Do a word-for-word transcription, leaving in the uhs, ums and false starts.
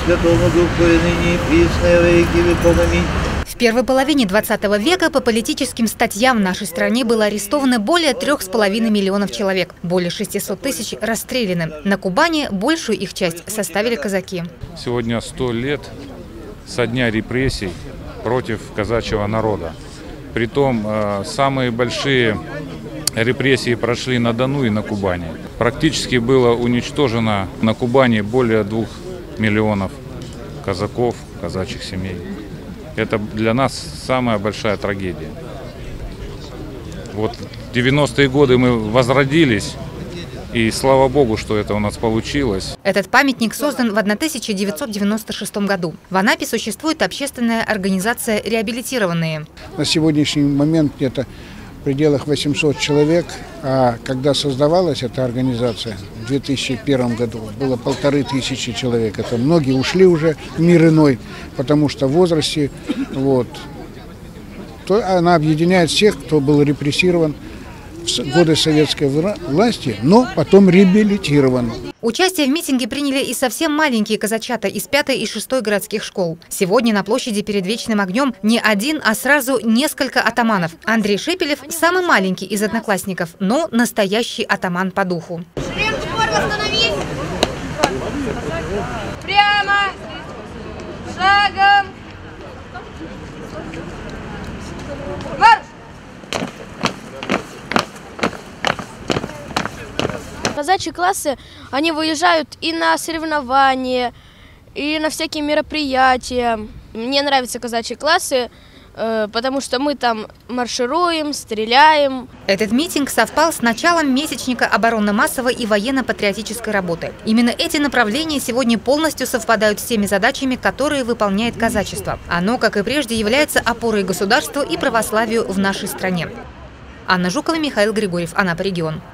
Святому Духу, и ныне, и присно, и во веки веков. Аминь. В первой половине двадцатого века по политическим статьям в нашей стране было арестовано более трех с половиной миллионов человек. Более шестисот тысяч расстреляны. На Кубани большую их часть составили казаки. Сегодня сто лет со дня репрессий против казачьего народа. Притом самые большие репрессии прошли на Дону и на Кубани. Практически было уничтожено на Кубани более двух миллионов казаков, казачьих семей. Это для нас самая большая трагедия. Вот в девяностые годы мы возродились, и слава Богу, что это у нас получилось. Этот памятник создан в тысяча девятьсот девяносто шестом году. В Анапе существует общественная организация «Реабилитированные». На сегодняшний момент где-то в пределах восьмисот человек, а когда создавалась эта организация в две тысячи первом году, было полторы тысячи человек. Это многие ушли уже в мир иной, потому что в возрасте, вот, то она объединяет всех, кто был репрессирован в годы советской власти, но потом реабилитирован. Участие в митинге приняли и совсем маленькие казачата из пятой и шестой городских школ. Сегодня на площади перед Вечным огнем не один, а сразу несколько атаманов. Андрей Шепелев самый маленький из одноклассников, но настоящий атаман по духу. Шлем шпор, восстановись! Прямо! Шагом! Марш! Казачьи классы, они выезжают и на соревнования, и на всякие мероприятия. Мне нравятся казачьи классы, потому что мы там маршируем, стреляем. Этот митинг совпал с началом месячника оборонно-массовой и военно-патриотической работы. Именно эти направления сегодня полностью совпадают с теми задачами, которые выполняет казачество. Оно, как и прежде, является опорой государству и православию в нашей стране. Анна Жукова, Михаил Григорьев, Анапа регион.